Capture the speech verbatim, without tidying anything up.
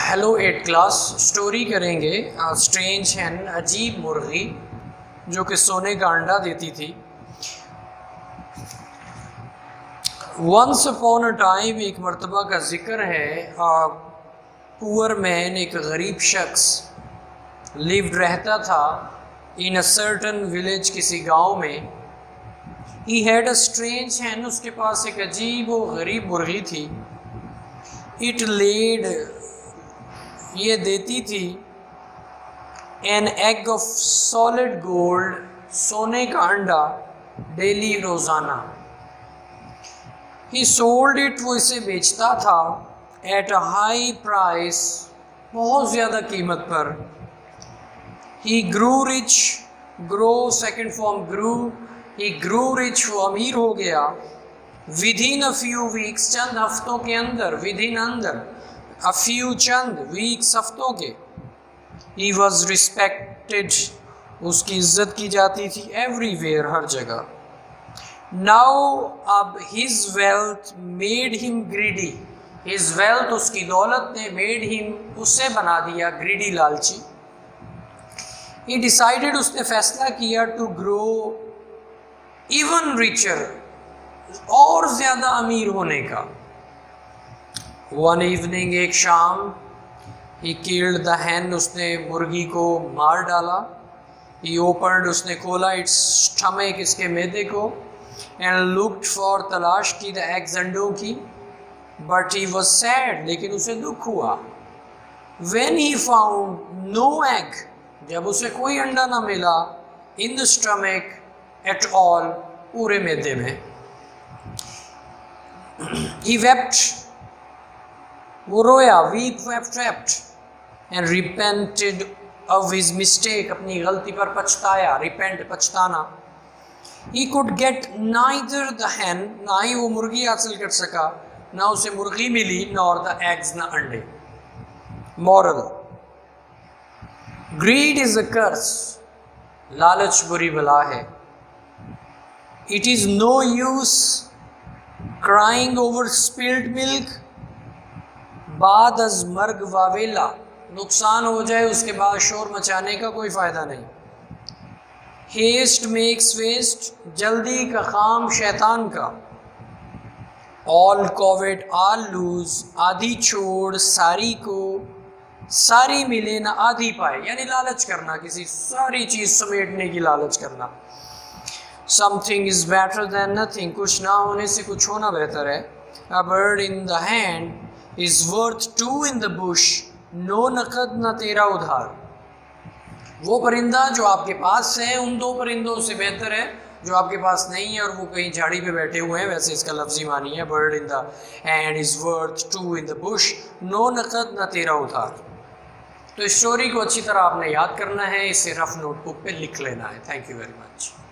Hello eight class story करेंगे strange hen, अजीब मुर्गी जो कि सोने का अंडा देती थी। वंस अपॉन अ टाइम, एक मर्तबा का जिक्र है। पुअर मैन, एक गरीब शख्स, लिव्ड रहता था इन अ सर्टन विलेज, किसी गांव में। ही हैड अ स्ट्रेंज हैन, उसके पास एक अजीब व गरीब मुर्गी थी। इट लेड, ये देती थी, an egg of solid gold, सोने का अंडा, डेली, रोज़ाना। ही सोल्ड इट, वो इसे बेचता था, एट अ हाई प्राइस, बहुत ज़्यादा कीमत पर। He grew rich, grow second form grew, he grew rich, वो अमीर हो गया। Within a few weeks, चंद हफ्तों के अंदर, विद इन अंदर, अ फ्यू, चंद, वीक्स, हफ्तों के। ही वॉज रिस्पेक्टेड, उसकी इज्जत की जाती थी, एवरीवेयर, हर जगह। नाउ, अब, his wealth made him greedy, his wealth, उसकी दौलत ने, मेड हिम, उससे बना दिया, ग्रीडी, लालची। ही डिसाइडेड, उसने फैसला किया, टू ग्रो इवन रिचर, और ज़्यादा अमीर होने का। वन इवनिंग, एक शाम, ही किल्ड द हैन, उसने मुर्गी को मार डाला। ही ओपनड, उसने खोला, इट्स स्टमक, इसके मैदे को। एंड लुक्ड फॉर, तलाश की, द एग्स, अंडों की। बट ही वॉज सैड, लेकिन उसे दुख हुआ। When he found no egg, जब उसे कोई अंडा ना मिला, in the stomach at all, पूरे मैदे में। ही वेप्ट, वो रोया, weep, wept, wept, and repented of his mistake, अपनी गलती पर पछताया, रिपेंट, पछताना। He could get neither the hen, ना ही वो मुर्गी हासिल कर सका, ना उसे मुर्गी मिली, नॉर द एग्स, ना अंडे। Moral, greed is a curse, लालच बुरी बला है। It is no use crying over spilled milk, बाद अज मर्ग वावेला, नुकसान हो जाए उसके बाद शोर मचाने का कोई फ़ायदा नहीं। हेस्ट मेक्स वेस्ट, जल्दी का काम शैतान का। ऑल कोविड आल लूज, आधी छोड़ सारी को, सारी मिले ना आधी पाए, यानी लालच करना, किसी सारी चीज़ समेटने की लालच करना। Something is better than nothing, कुछ ना होने से कुछ होना बेहतर है। A bird in the hand is worth two in the bush, नो नकद, न तेरा उधार। वो परिंदा जो आपके पास है उन दो परिंदों से बेहतर है जो आपके पास नहीं है और वो कहीं झाड़ी पे बैठे हुए हैं, वैसे इसका लफ्जी मानी है। Bird in the hand is worth two in the bush, नो नकद, न तेरा उधार। तो इस स्टोरी को अच्छी तरह आपने याद करना है, इसे रफ नोटबुक पे लिख लेना है। Thank you very much.